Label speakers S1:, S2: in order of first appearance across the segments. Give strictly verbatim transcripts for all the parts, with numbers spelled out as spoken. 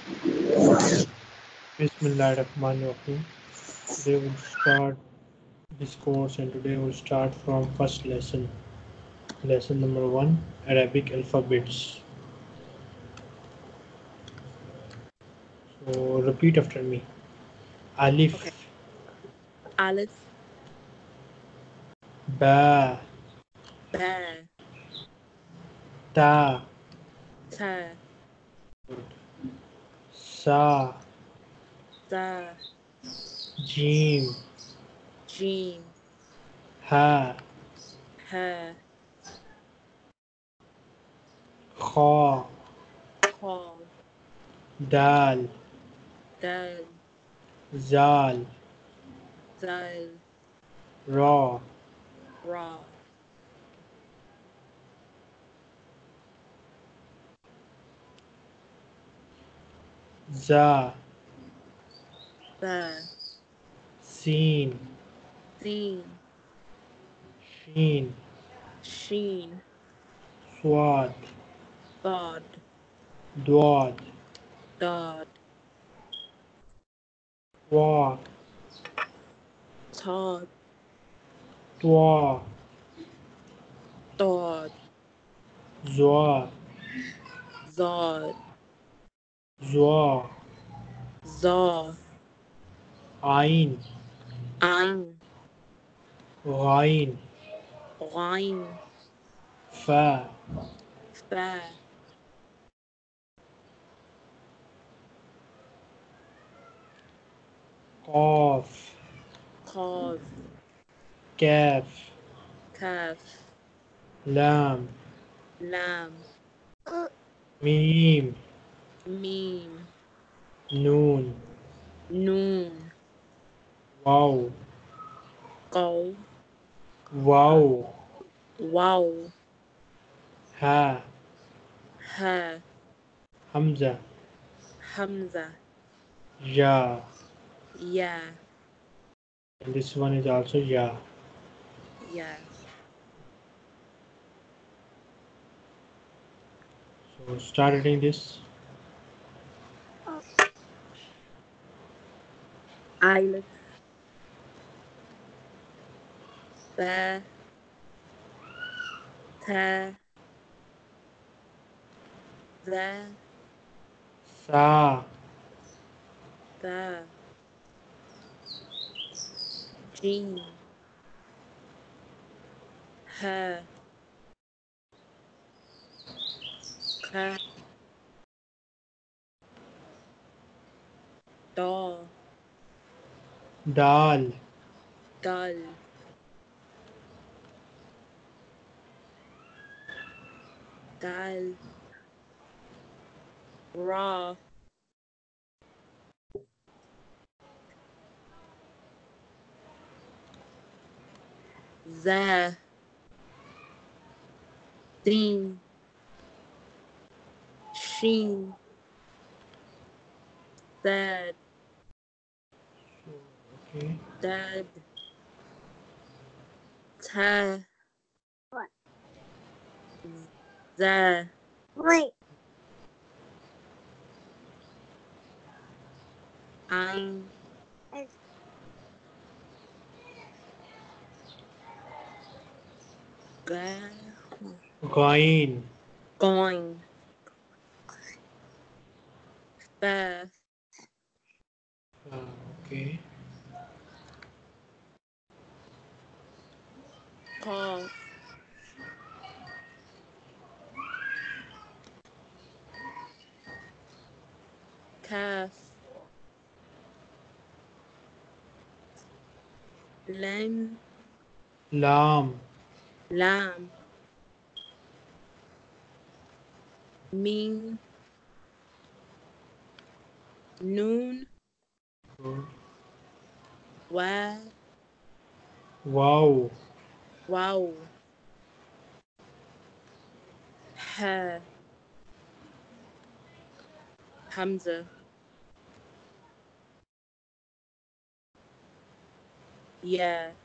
S1: Bismillahirrahmanirrahim. Today we'll start this course and today we'll start from first lesson. Lesson number one, Arabic alphabets. So repeat after me.
S2: Okay.
S1: Alif,
S2: Aleph,
S1: Ba,
S2: Ba,
S1: Ta,
S2: Ta,
S1: Sa,
S2: Sa,
S1: Jim,
S2: Jim,
S1: Ha,
S2: Ha,
S1: Kha,
S2: Kha,
S1: Dal,
S2: Dal,
S1: Zal,
S2: Zal,
S1: Ra,
S2: Ra,
S1: Za,
S2: Ba,
S1: Sin,
S2: Sin,
S1: Shin,
S2: Sheen,
S1: Swad,
S2: Thod,
S1: Dwad,
S2: Dod,
S1: Wa,
S2: Tod,
S1: Twa,
S2: Dod,
S1: Zwa,
S2: Zod,
S1: Zwa,
S2: Zaw,
S1: Ain,
S2: Ain,
S1: Ghain,
S2: Ghain,
S1: Fa,
S2: Fa,
S1: Qaf,
S2: Qav,
S1: Kaf,
S2: Kaf,
S1: Lam,
S2: Lam,
S1: Mim,
S2: Meme,
S1: Noon,
S2: Noon,
S1: Waw,
S2: Qaw,
S1: Waw,
S2: Wow,
S1: Ha,
S2: Ha,
S1: Hamza,
S2: Hamza,
S1: Ya,
S2: Ya,
S1: and this one is also Ya.
S2: Ya,
S1: So start reading this.
S2: Aleph, Ba, Ta, Za,
S1: Sa,
S2: Tha, Jim, Ha, Ka, Da,
S1: Dal,
S2: Dal, Dal, Ra, Za, Sin, Shin, Sad,
S1: okay,
S2: Dad, Ta, Za, Ein, Ga,
S1: Ghain,
S2: Going, Fa,
S1: uh, okay,
S2: Qaf, Kaf, Lam,
S1: Lam,
S2: Lam, Ming, Noon,
S1: good,
S2: Wa,
S1: Wow,
S2: Wow, Ha, Hamza, Ya,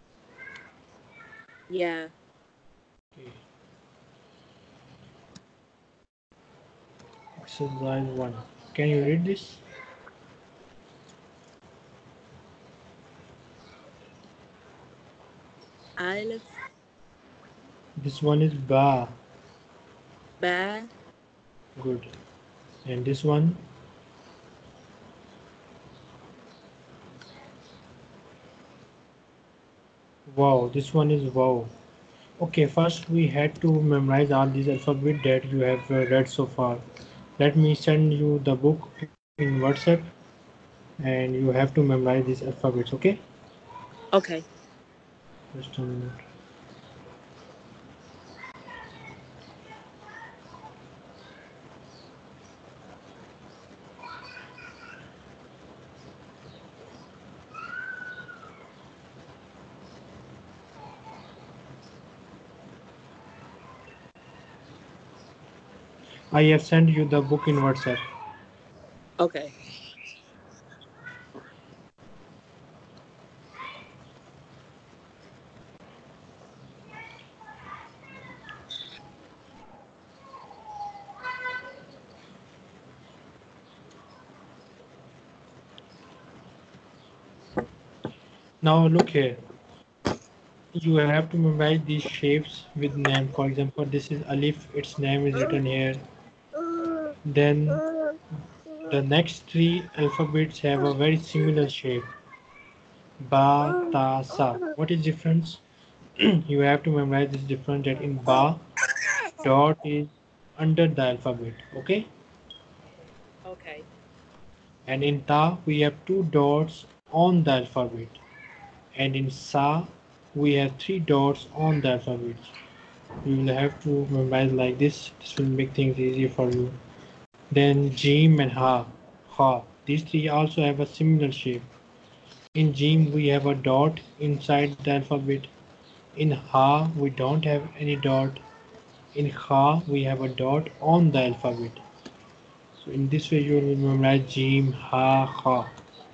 S2: Ya,
S1: okay. Exercise one. Can you read this?
S2: Alif,
S1: This one is ba.
S2: ba,
S1: Good. And this one? Wow. This one is wow. Okay, first we had to memorize all these alphabet that you have uh, read so far. Let me send you the book in WhatsApp and you have to memorize these alphabets, okay?
S2: okay.
S1: Just a minute. I have sent you the book in WhatsApp.
S2: Okay.
S1: Now look here. You have to memorize these shapes with name. For example, this is Alif. Its name is written here. Then the next three alphabets have a very similar shape. Ba, ta, sa. What is difference? You have to memorize this difference that in ba, dot is under the alphabet. Okay?
S2: Okay.
S1: And in ta, we have two dots on the alphabet. And in sa, we have three dots on the alphabet. You will have to memorize like this. This will make things easier for you. Then Jim and Ha. Ha. These three also have a similar shape. In Jim we have a dot inside the alphabet. In Ha we don't have any dot. In Ha we have a dot on the alphabet. So in this way you will memorize Jim, Ha, Ha.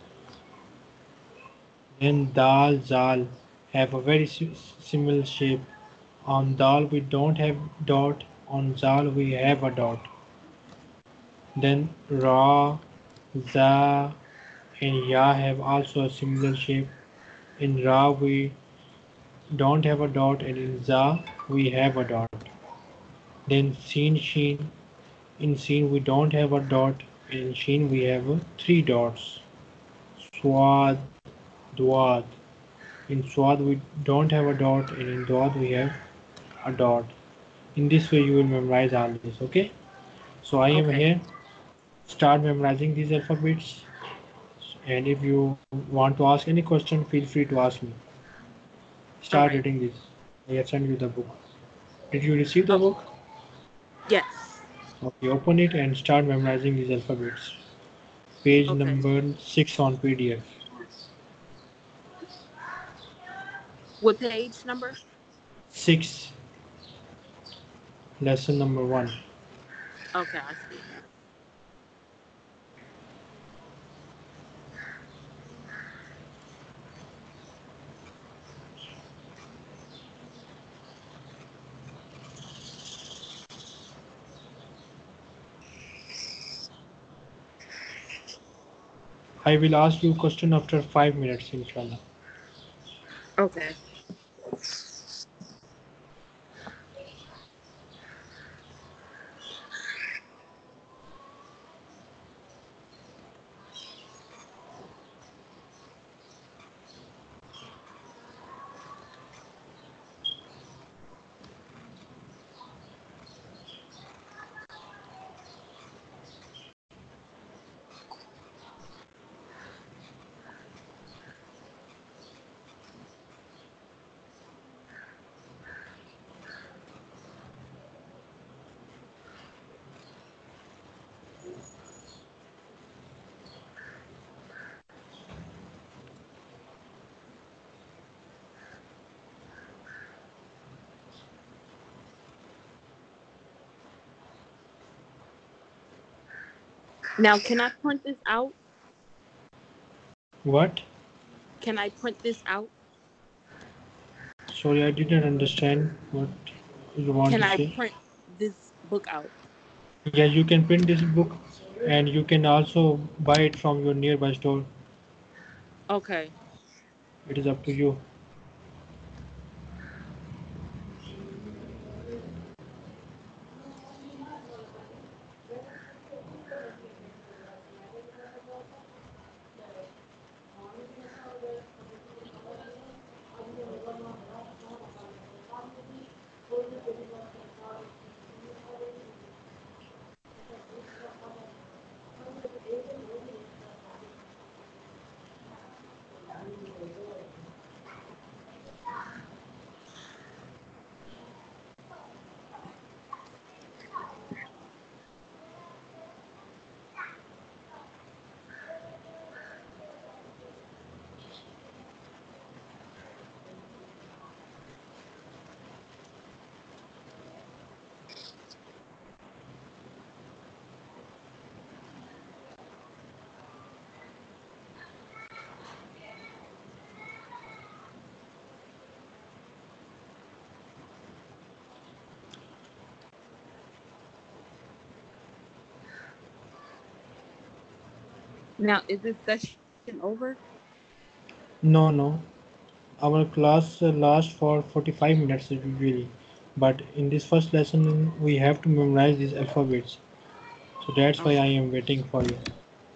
S1: Then Dal, Zal have a very similar shape. On Dal we don't have dot. On Zal we have a dot. Then Ra, Za and Ya have also a similar shape. In Ra we don't have a dot and in Za we have a dot. Then Sin, Shin. In Sin we don't have a dot and in Shin we have uh, three dots. Swad, Duad. In Swad we don't have a dot and in Duad we have a dot. In this way you will memorize all this, okay? So I am
S2: Okay.
S1: here. Start memorizing these alphabets. And if you want to ask any question, feel free to ask me.
S2: All
S1: Start
S2: right.
S1: reading this. I have sent you the book. Did you receive the
S2: Oh,
S1: book?
S2: yes.
S1: Okay, open it and start memorizing these alphabets. Page
S2: Okay.
S1: number six on P D F.
S2: What page number?
S1: Six, lesson number one.
S2: Okay, I see.
S1: I will ask you question after five minutes, inshallah.
S2: Okay. Now, can I print this out?
S1: What?
S2: Can I print this out?
S1: Sorry, I didn't understand what you want
S2: Can
S1: to
S2: I
S1: say.
S2: print this book out?
S1: Yeah, you can print this book. and you can also buy it from your nearby store.
S2: Okay.
S1: It is up to you.
S2: Now, is this session over?
S1: No, no. Our class uh, lasts for forty-five minutes usually, but in this first lesson we have to memorize these alphabets. So that's why I
S2: Okay.
S1: am waiting for you.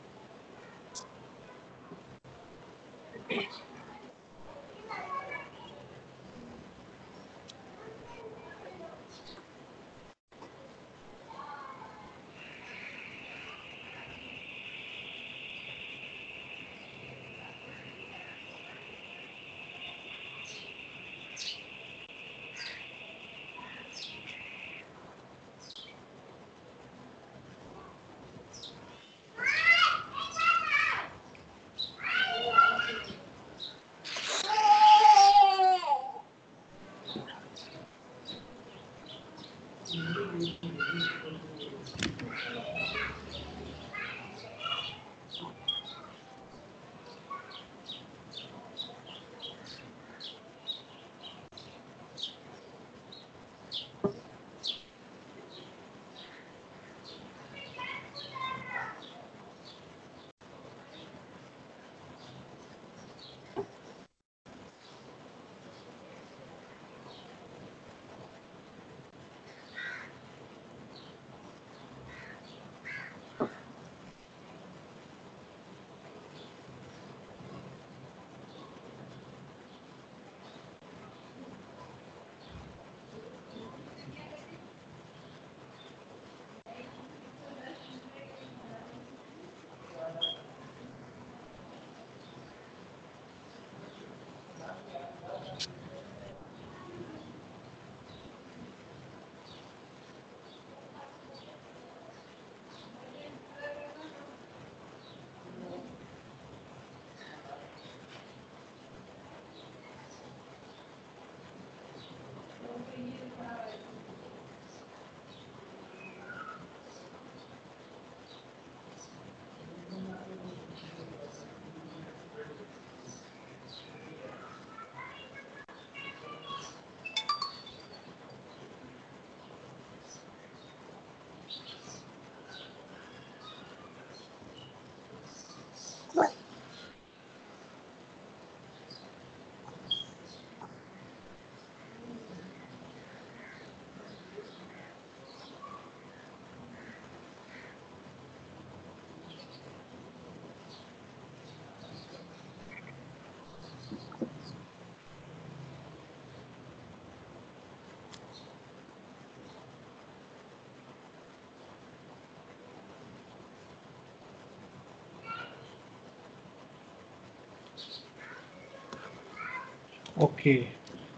S1: Okay.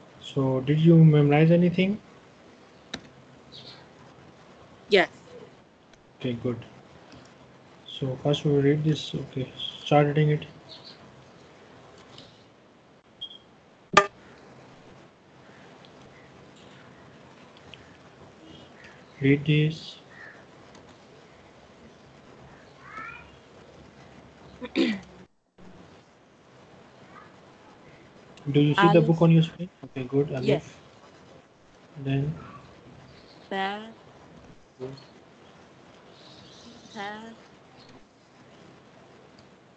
S1: So did you memorize anything?
S2: Yes.
S1: Okay, good. So first we will read this. Okay, start reading it. Read this. Do you see the book
S2: Aleph.
S1: on your screen? Okay, good.
S2: Yes.
S1: Alif. Then
S2: Ba. Ta.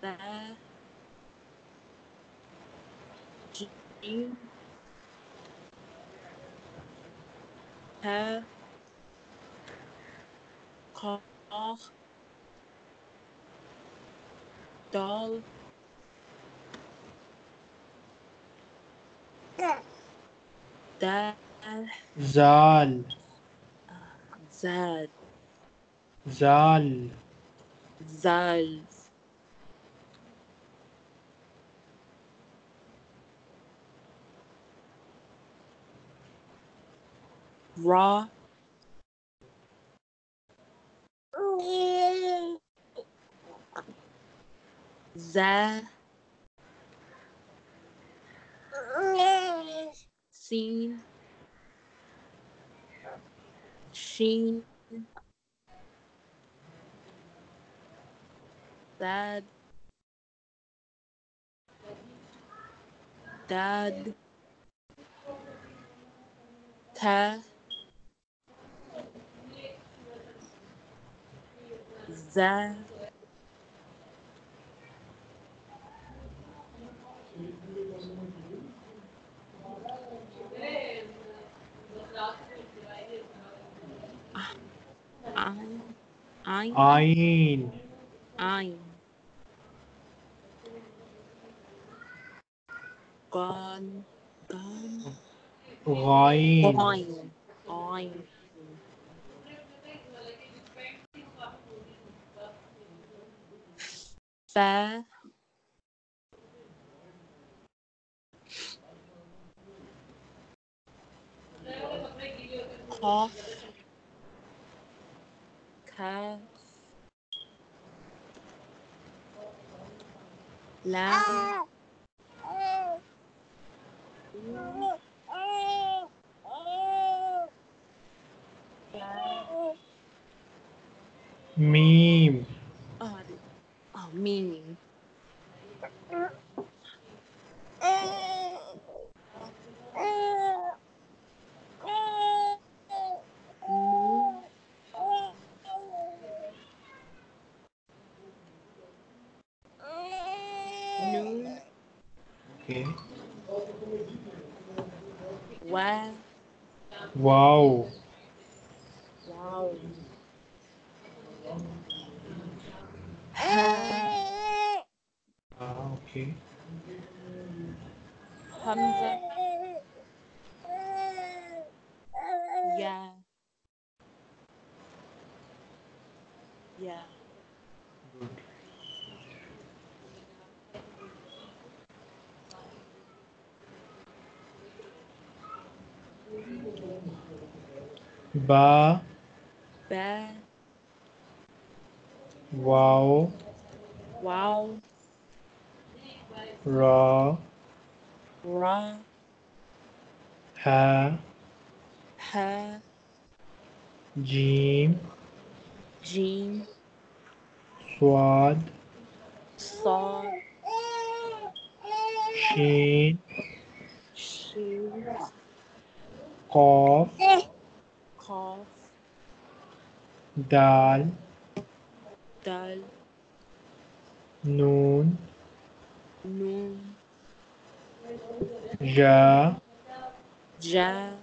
S2: Tha, Jim, Ha, Kaf, Dal, Dal,
S1: Zal.
S2: Zad,
S1: Zal.
S2: Zal, Ra, Za, Sin, Sheen, Sad, Dad, Ta, Za, Ein, Ein,
S1: Ain.
S2: Ein, Gon, Gon,
S1: Ghain.
S2: Ein, Ein, Fa, Kaf, Kaf, Lam, Fa,
S1: Mim.
S2: oh, I did- oh, Meme, Noon, Noon,
S1: Okay.
S2: Wa,
S1: Wow.
S2: Wow, Ha,
S1: Ah, okay.
S2: Hamza, Ya, Ya,
S1: Good. Ba.
S2: Ba,
S1: Wow.
S2: Wow,
S1: Ra.
S2: Ra,
S1: Ha.
S2: Ha,
S1: Jim.
S2: Jim,
S1: Swad.
S2: Saw,
S1: Shin.
S2: Shin,
S1: Qaf.
S2: Kaf,
S1: Dal.
S2: Dal,
S1: Noon.
S2: Noon,
S1: Ja.
S2: Ja,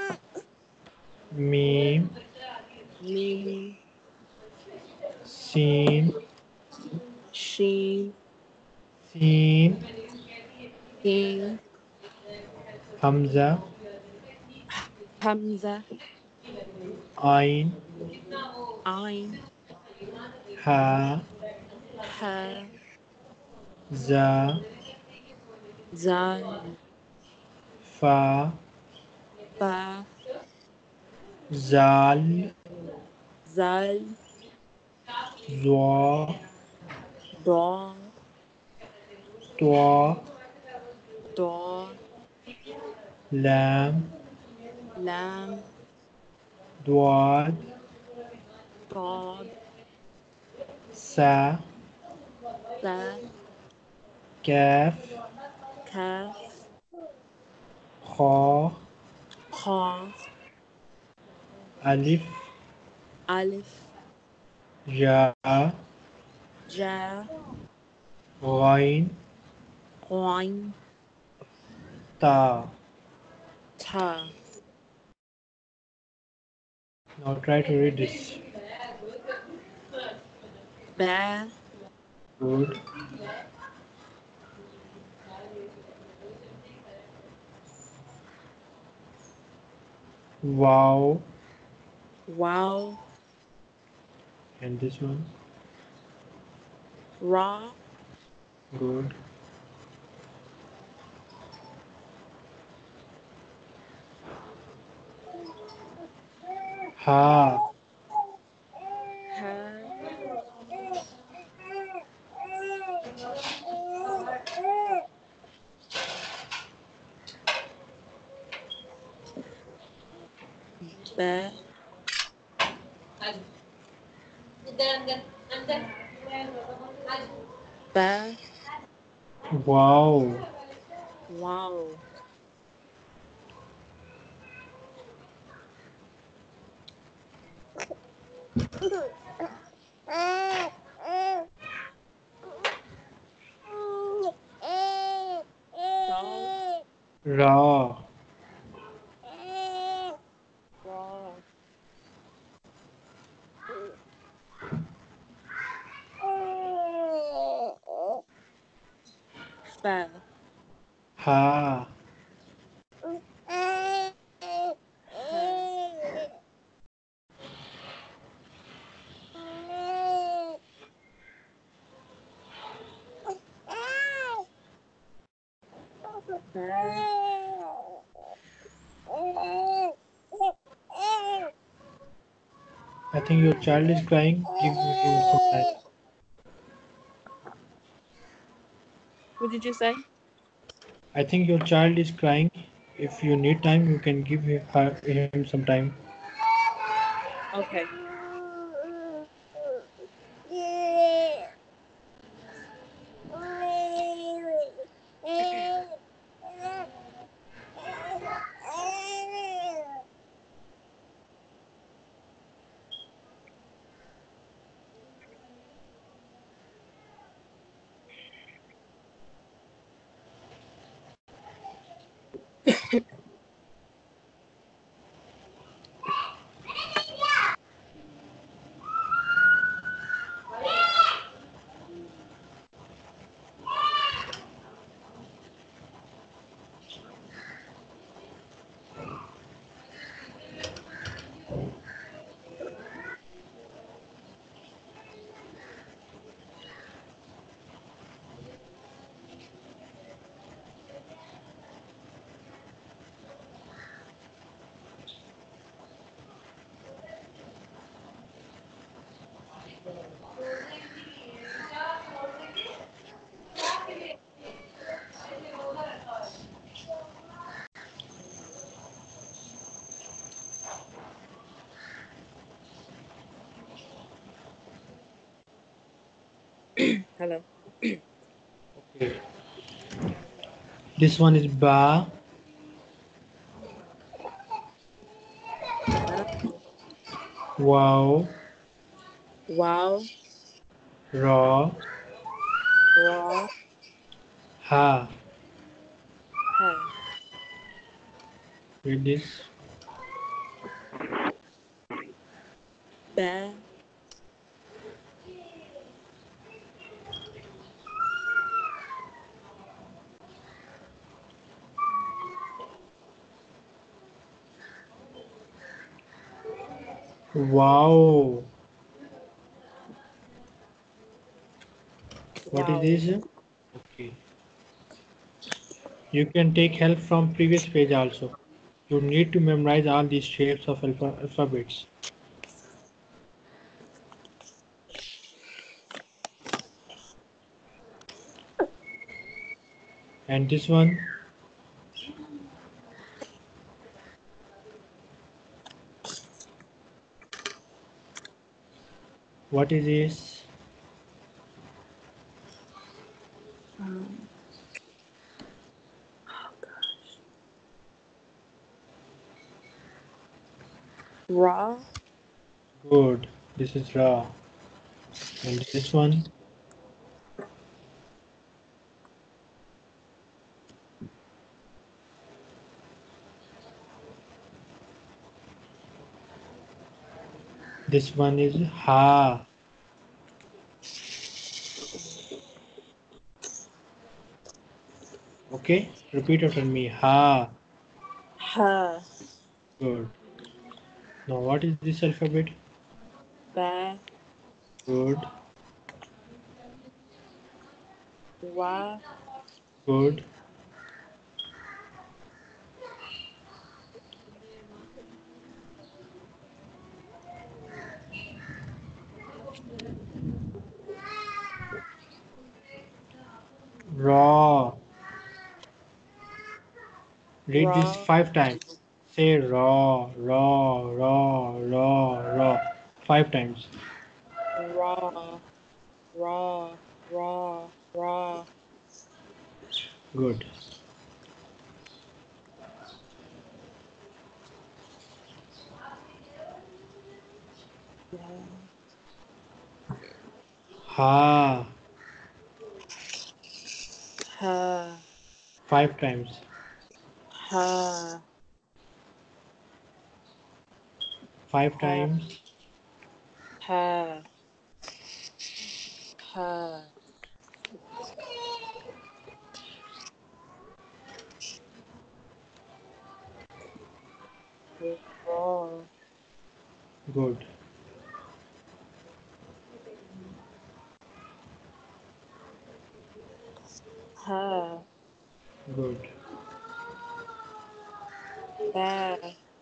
S1: Mim.
S2: Meme,
S1: Sin.
S2: Sheen,
S1: Sin.
S2: King,
S1: Hamza.
S2: Hamza,
S1: Ain.
S2: Ein,
S1: Ha.
S2: Ha,
S1: Za.
S2: Za,
S1: Fa.
S2: Fa,
S1: Zal.
S2: Zal,
S1: Zwa.
S2: Da,
S1: Twa.
S2: Da,
S1: Lam.
S2: Lam,
S1: Dwad.
S2: Dod,
S1: Sa.
S2: Sa,
S1: Kaf.
S2: Kaf,
S1: Kha.
S2: Kaf,
S1: Alif.
S2: Alif,
S1: Ja.
S2: Ja,
S1: Wine.
S2: Wine.
S1: Ta.
S2: Ta.
S1: Now try to read this.
S2: Ba.
S1: Good. Wow.
S2: Wow.
S1: And this one.
S2: Raw.
S1: Good. Ha.
S2: Ha. Ba. Ba.
S1: Wow.
S2: Wow. Dog.
S1: Raw.
S2: Raw. Fa.
S1: Ha.
S2: Ha. Ba.
S1: I think your child is crying. Give him some time.
S2: What did you say?
S1: I think your child is crying. If you need time, you can give hi- her, him some time.
S2: Okay. Hello.
S1: Okay. This one is ba.
S2: Ba.
S1: Wow.
S2: Wow.
S1: Raw.
S2: Raw.
S1: Ha.
S2: Ha.
S1: Read this.
S2: Ba.
S1: Wow. What is
S2: Wow.
S1: this? Okay. You can take help from previous page also. You need to memorize all these shapes of alpha alphabets. And this one, what is this?
S2: Um, raw.
S1: Good. This is raw. And this one, This one is ha. Okay, repeat after me. Ha.
S2: Ha.
S1: Good. Now, what is this alphabet?
S2: Ba.
S1: Good.
S2: Wa.
S1: Good. Raw. Read this
S2: Ra.
S1: five times. Say raw, raw, raw, raw, raw. Five times.
S2: Raw. Raw. Raw. Raw.
S1: Good. Ha.
S2: Ha.
S1: Five times.
S2: Ha.
S1: Five
S2: Ha.
S1: times.
S2: Ha. Ha. Raw.
S1: Good.
S2: Ha.
S1: Good.
S2: Ba.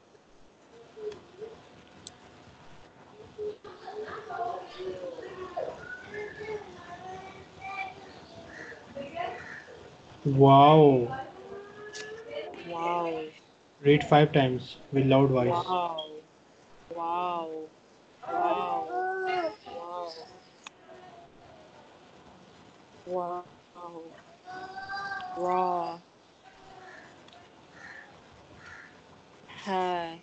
S1: Wow.
S2: Wow.
S1: Read five times with loud voice.
S2: Wow. Wow. Wow. Wow. Wow. Raw. Ha.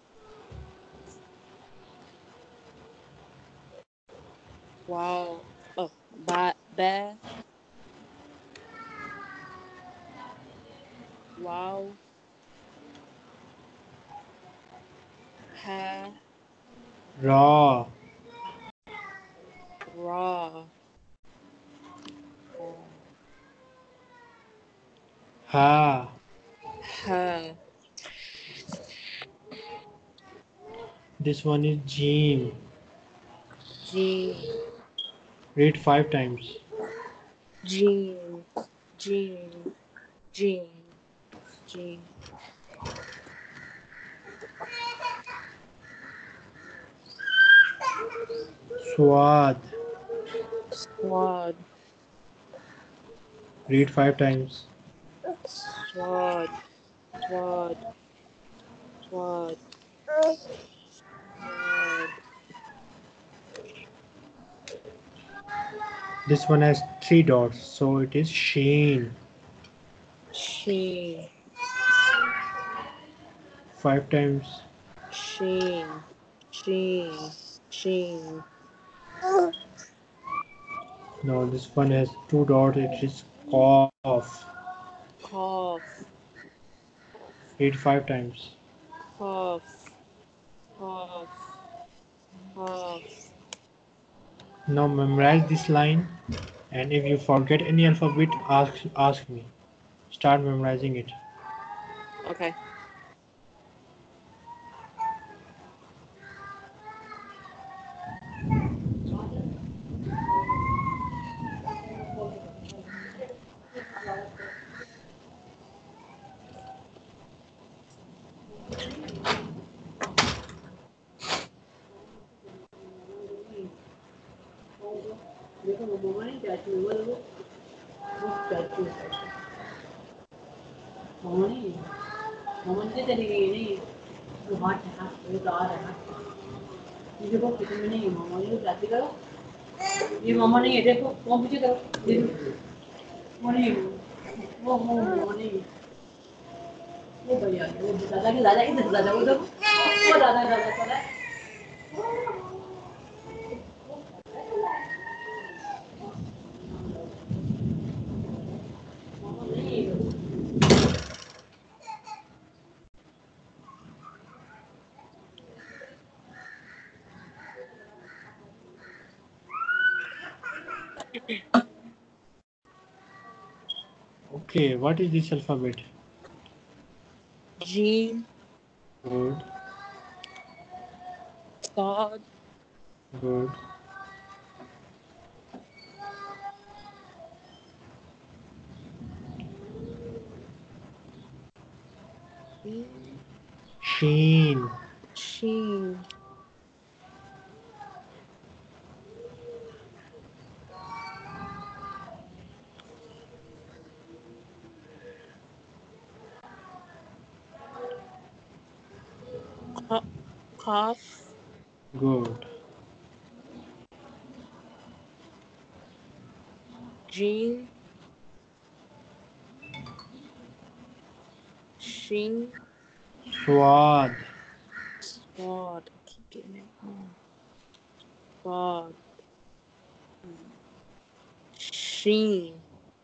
S2: Wow. Oh, ba. Ba. Wow. Ha.
S1: Raw.
S2: Raw.
S1: Ha.
S2: Ha.
S1: This one is Jean.
S2: Jean.
S1: Read five times.
S2: Jean. Jean. Jean. Jean.
S1: Swad.
S2: Swad.
S1: Read five times.
S2: Swad. Swad. Swad. Swad.
S1: This one has three dots, so it is Sheen.
S2: Sheen.
S1: Five times.
S2: Sheen. Sheen. Sheen.
S1: No, this one has two dots. It is cough.
S2: Cough.
S1: Read five times.
S2: Cough. Cough. Cough.
S1: Now memorize this line, and if you forget any alphabet, ask ask me. Start memorizing it.
S2: Okay.
S3: ये मम्मा नहीं है देखो वो मुझे करो वो नहीं वो वो वो नहीं वो भैया वो दादा के दादा इधर दादा उधर वो दादा दादा दादा
S1: Okay, what is this alphabet?
S2: Jim,
S1: Good,
S2: Sod,
S1: good.
S2: Sheen,
S1: Sheen,
S2: Sheen, Co- Cough,
S1: good.
S2: Jean, Sheen,
S1: Swad,
S2: Sword. I keep getting it wrong. Sword, Sheen,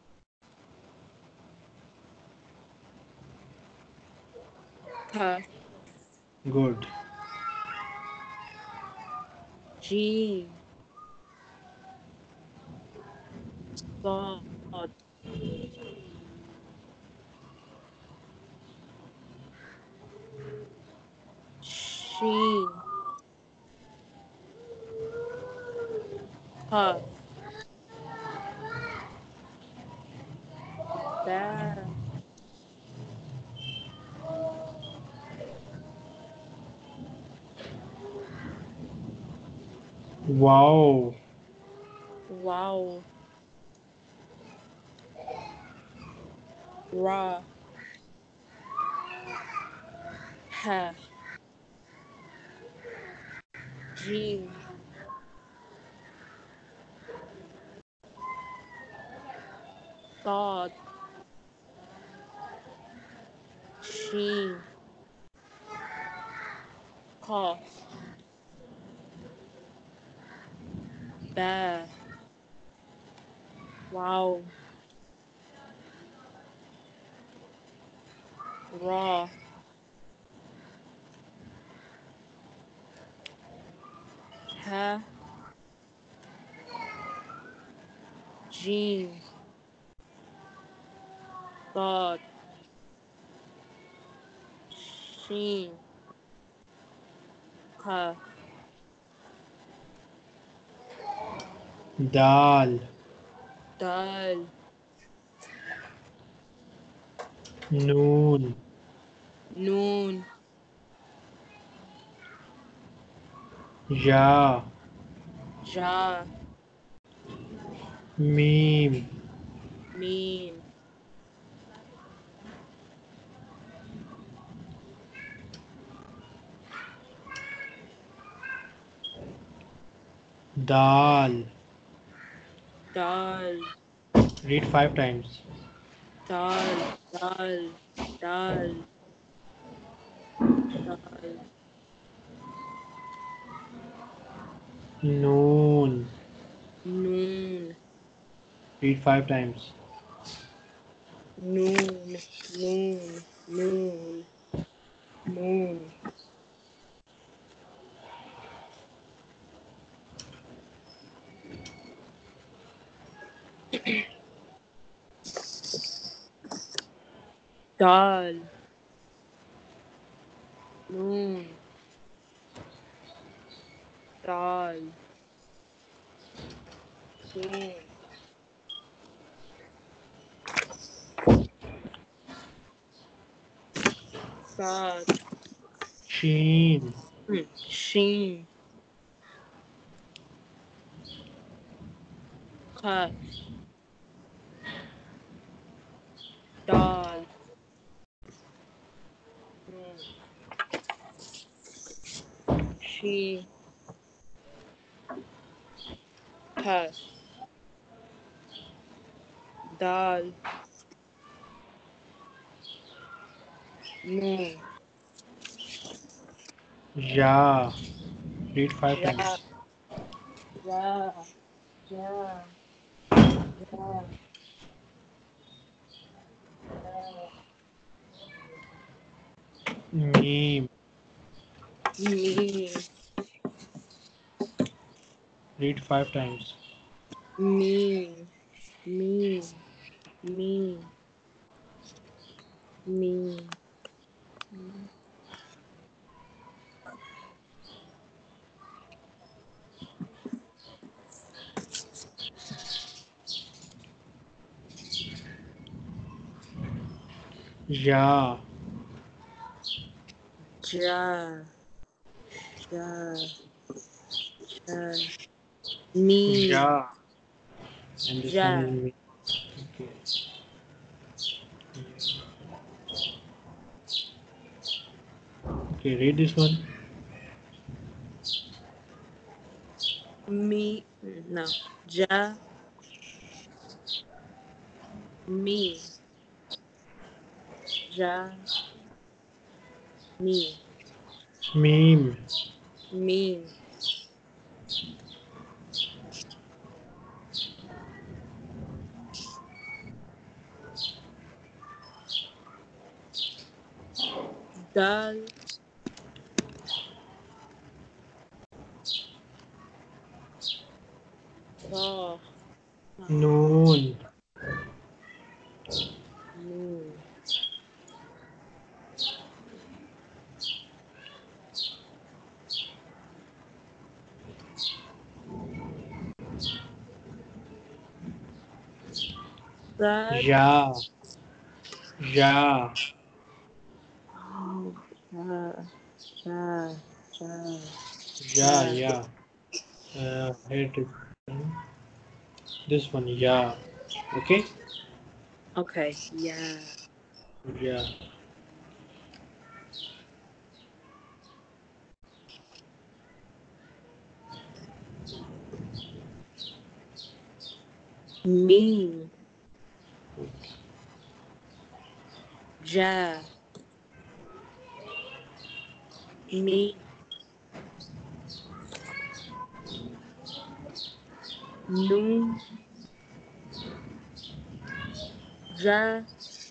S2: Cuff,
S1: good.
S2: Jean, Sword, Sheen, Cuff, Bear,
S1: Wow,
S2: Wow, Raw, Ha, Jean, Thawed, Sheen, Cough, Bear, Wow, Raw, Ha, Jean, Thawed, Sheen, Cuff,
S1: Dal,
S2: Dull,
S1: Noon,
S2: Noon,
S1: Ya,
S2: Ja,
S1: Meme,
S2: Meme,
S1: Dal.
S2: Dull,
S1: Read five times.
S2: Dull, Dull, Dull, Dull,
S1: Noon.
S2: Noon,
S1: Read five times.
S2: Noon, Noon, Noon, Moon, Dull, Noon, Dull, Moon, Sod,
S1: Sheen.
S2: mm, Sheen, Cuff, Doll, Moon, She, Cuff, Doll, Moon,
S1: Ja. Read five
S2: Ja,
S1: times.
S2: Ja, Ja, Ja, Ja,
S1: Meme.
S2: Meme,
S1: Read five times.
S2: Me. Me. Me. Me.
S1: Ja.
S2: Ja. Ja. Ja. Me.
S1: Ja. And this one
S2: Ja.
S1: is me. Okay. Okay, read this one.
S2: Me. No. Ja. Me. Ja. Me.
S1: Meme.
S2: Me. Dal. Oh.
S1: Noon.
S2: Noon. Sad.
S1: Ja. Ja.
S2: Ja. Ja.
S1: Ja,
S2: Ja.
S1: yeah. Uh, here it is. This one, yeah. Okay?
S2: Okay. Yeah.
S1: Yeah.
S2: Me. Ja. Me. Noon. Ja.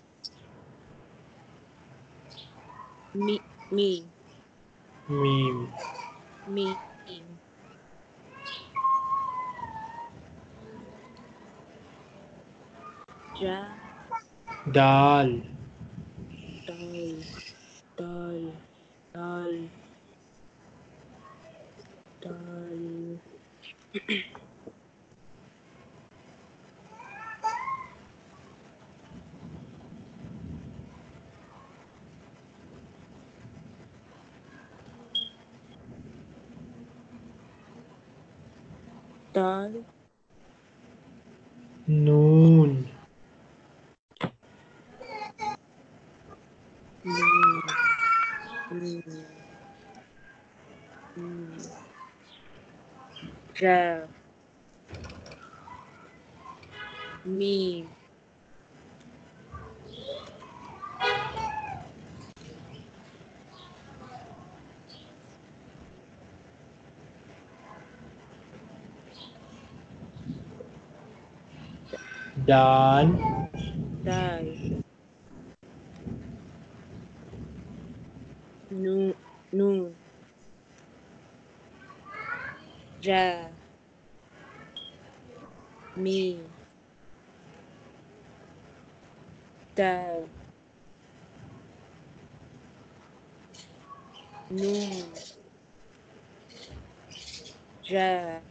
S2: Me. Me.
S1: Meme.
S2: Me. Ja.
S1: Dal.
S2: Dal. Dal. Dal. Dal. Dal.
S1: Noon.
S2: Noon. Mm. Mm. Ja. Me.
S1: Dal.
S2: Dal. Noon. Noon. Ja. Me. Dal. Noon. Ja.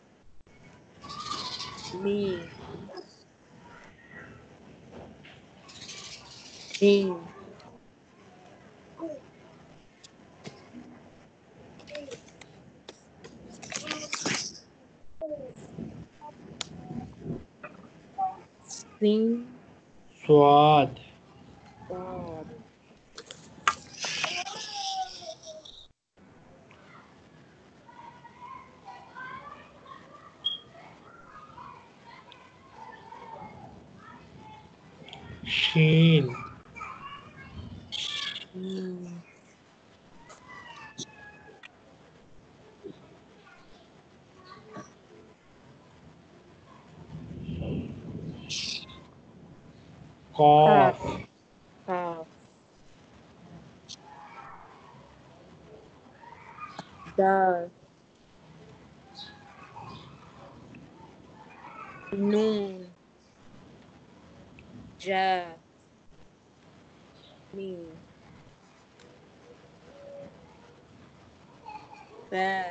S2: Me. Jean. Sing.
S1: Swad.
S2: God.
S1: Sheen.
S2: Mm. Calf.
S1: Cough.
S2: Calf. Dal. Noon. Ja. Meme. Fa.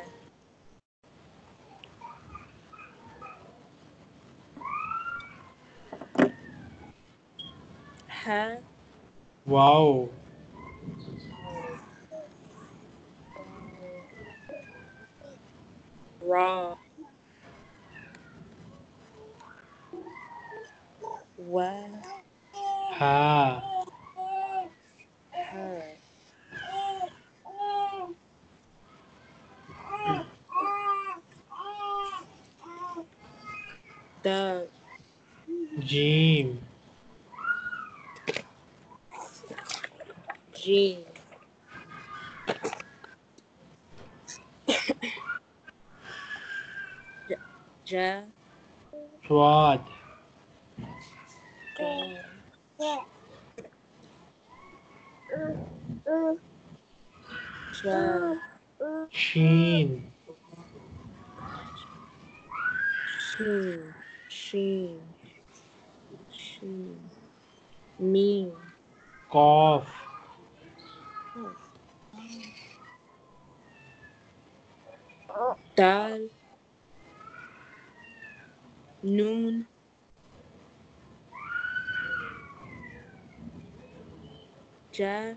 S2: Ha.
S1: Wow.
S2: Ra. Wa.
S1: Ha.
S2: Ha. Dal.
S1: Jim.
S2: Jeen. Ja.
S1: Swad.
S2: Ja.
S1: Sheen.
S2: Sheen. Sheen. Sheen. Meme.
S1: Cough.
S2: Dal. Noon. Ja.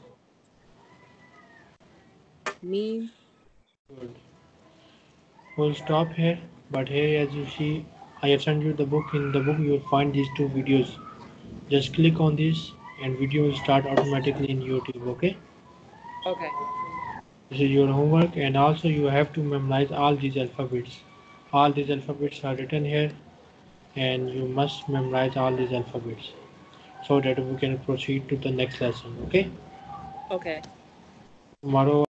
S2: Meme.
S1: Good. We'll stop here. But here, as you see, I have sent you the book. In the book, you will find these two videos. Just click on this, and video will start automatically in YouTube. Okay.
S2: Okay.
S1: This is your homework, and also you have to memorize all these alphabets. All these alphabets are written here, and you must memorize all these alphabets so that we can proceed to the next lesson. Okay.
S2: Okay.
S1: Tomorrow